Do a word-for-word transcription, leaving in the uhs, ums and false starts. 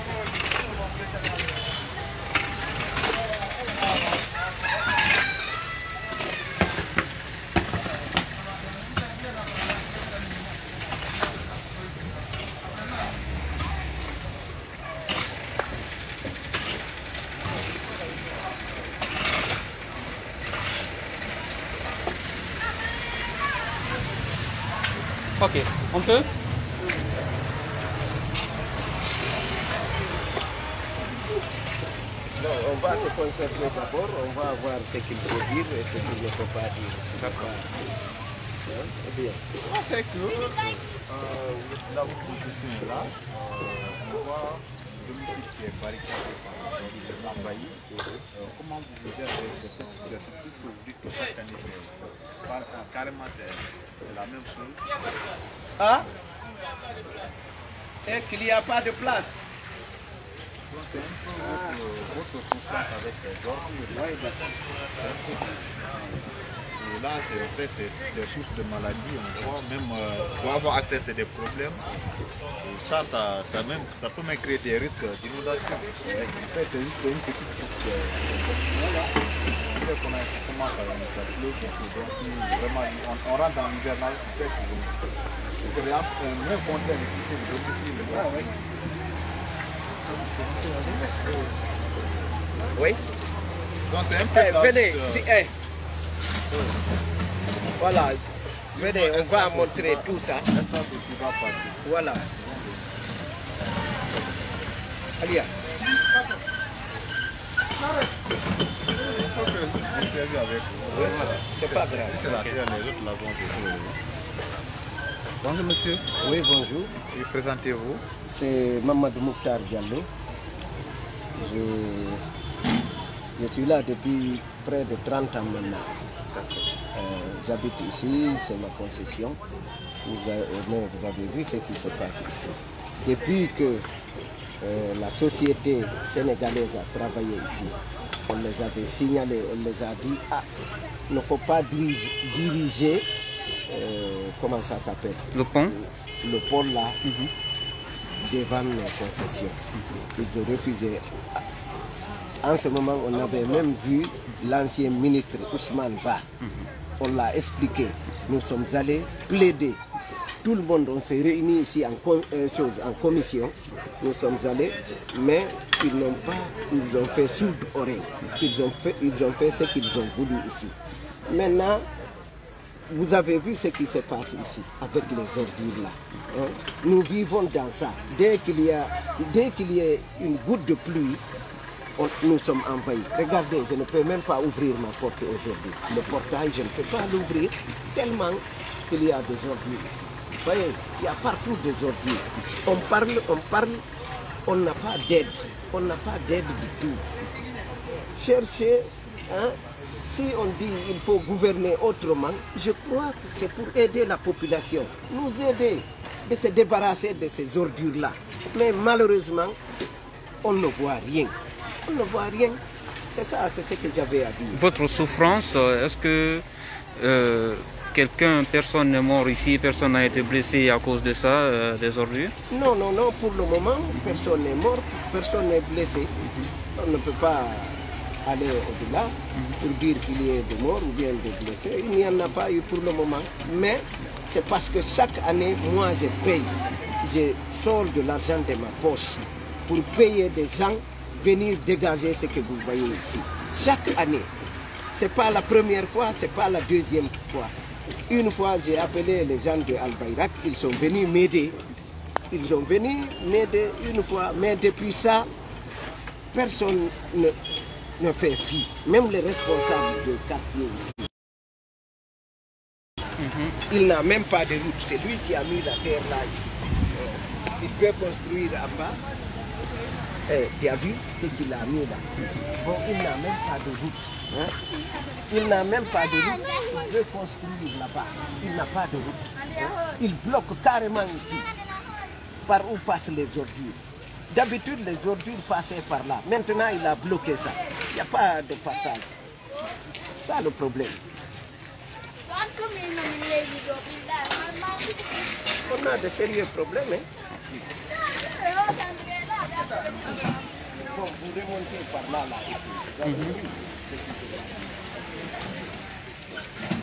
Ok, on peut? Non, on va se concentrer d'abord, on va voir ce qu'il faut dire et ce qu'il ne faut pas dire. D'accord. C'est bien. C'est que euh, la position est là, euh, on voit le domicile qui est barricadé par l'envahi. Euh, comment vous vous gérez cette situation puisque vous dites que chaque année c'est par- carrément c'est la même chose? Ah? Et qu'il n'y a pas de place. Donc c'est un peu votre, votre souffrance avec les ordures. Oui, d'accord. Et là, c'est en fait, c'est c'est source de maladie, on voit, même euh, pour avoir accès, c'est des problèmes. Et ça, ça, ça, même, ça peut même créer des risques d'inondation. Ouais, en fait, c'est juste une petite coupe. Euh, voilà. En fait, on a, on commence à ça pleut beaucoup. Donc, si vraiment, on, on rentre dans l'hivernal, en fait, c'est vraiment un même conteneur de domicile. Ah, ouais. Oui. Donc, c'est un peu Eh, ça, venez, euh, si, eh. Voilà, venez, on va montrer tout ça. Voilà. Allez. Oui, c'est pas grave. c'est la terre, les autres l'avons vu. Bonjour monsieur, Oui, bonjour. et présentez-vous. C'est Mamadou Mouktar Diallo. Je, je suis là depuis près de trente ans maintenant. Euh, J'habite ici, c'est ma concession. Vous avez, vous avez vu ce qui se passe ici. Depuis que euh, la société sénégalaise a travaillé ici, on les avait signalés, on les a dit, ah, il ne faut pas diriger, diriger euh, comment ça s'appelle? Le pont? Le pont là, Mm-hmm. devant nos concessions. Ils ont refusé. En ce moment, on avait même vu l'ancien ministre Ousmane Ba. On l'a expliqué. Nous sommes allés plaider. Tout le monde, on s'est réunis ici en, com euh, chose, en commission. Nous sommes allés, mais ils n'ont pas, ils ont fait sourde oreille. Ils ont fait, ils ont fait ce qu'ils ont voulu ici. Maintenant, vous avez vu ce qui se passe ici, avec les ordures là. Hein? Nous vivons dans ça. Dès qu'il y a, dès qu'il y a une goutte de pluie, on, nous sommes envahis. Regardez, je ne peux même pas ouvrir ma porte aujourd'hui. Le portail, je ne peux pas l'ouvrir tellement qu'il y a des ordures ici. Vous voyez, il y a partout des ordures. On parle, on parle, on n'a pas d'aide. On n'a pas d'aide du tout. Cherchez, hein, si on dit qu'il faut gouverner autrement, je crois que c'est pour aider la population, nous aider de se débarrasser de ces ordures-là. Mais malheureusement, on ne voit rien. On ne voit rien. C'est ça, c'est ce que j'avais à dire. Votre souffrance, est-ce que euh, quelqu'un, personne n'est mort ici, personne n'a été blessé à cause de ça, euh, des ordures? Non, non, non, pour le moment, personne n'est mort, personne n'est blessé. On ne peut pas aller au-delà pour dire qu'il y ait des morts ou bien des blessés. Il n'y en a pas eu pour le moment. Mais c'est parce que chaque année, moi, je paye. Je sors de l'argent de ma poche pour payer des gens venir dégager ce que vous voyez ici. Chaque année. Ce n'est pas la première fois, ce n'est pas la deuxième fois. Une fois, j'ai appelé les gens de Al-Bayrak, ils sont venus m'aider. Ils sont venus m'aider une fois, mais depuis ça, personne ne, ne fait fi. Même les responsables du quartier ici. Mm-hmm. Il n'a même pas de route. C'est lui qui a mis la terre là ici. Il veut construire en bas. Eh, tu as vu ce qu'il a mis là? Bon, il n'a même pas de route. Hein? Il n'a même pas de route. Il veut construire là-bas. Il n'a pas de route. Hein? Il bloque carrément ici. Par où passent les ordures. D'habitude, les ordures passaient par là. Maintenant, il a bloqué ça. Il n'y a pas de passage. C'est ça le problème. On a de sérieux problèmes. Hein? remonter par là, là, ici. Vous avez vu ce qui se passe.